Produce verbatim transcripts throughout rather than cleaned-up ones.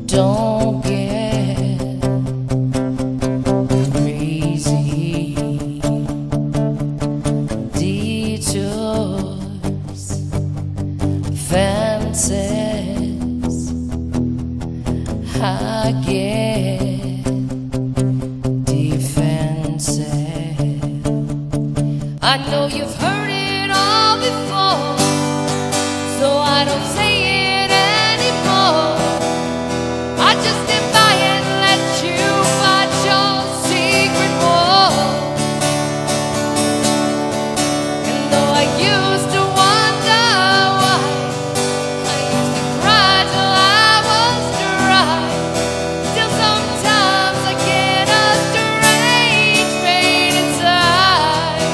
Don't get crazy. Detours, fences, I get defensive. I know you've heard it all before, so I don't say it anymore. I just stand by and let you fight your secret war. And though I used to wonder why, I used to cry till I was dry. Still sometimes I get a strange pain inside.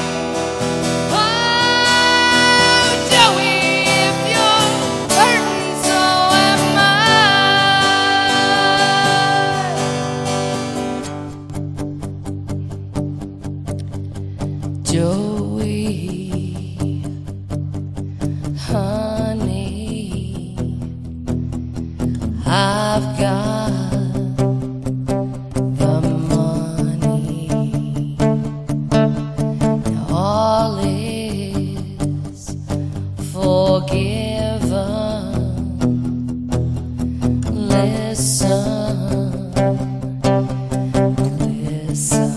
Oh, Joey, if you're hurting, so am I. Joey, honey, I've got the money. Now all is forgiven. Listen, listen.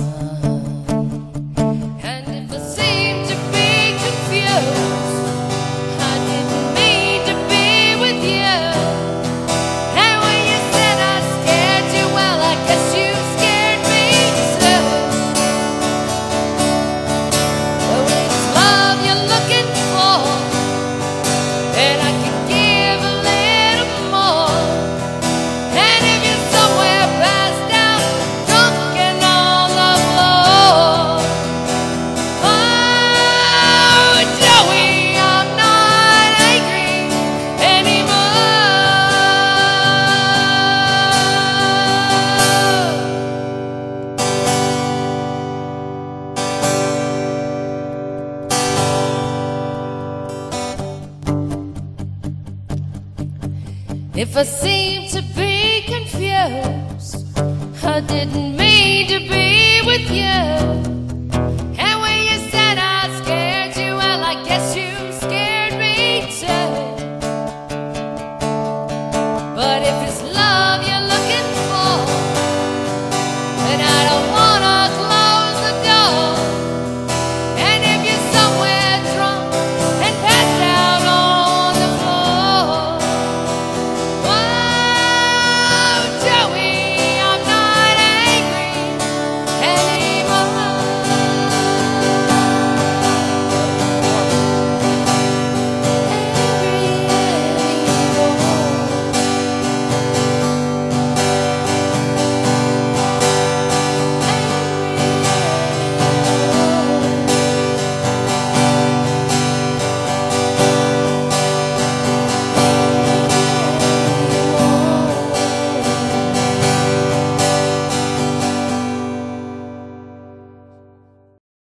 And if I seem to be confused, I didn't mean to be with you. And when you said I scared you, well, I guess you scared me too. But when it's love you're looking for, then I can give a little more. And if you're somewhere passed out, drunk and on the floor, oh, Joey, I'm not angry anymore. If I seem to be confused, I didn't mean to be with you.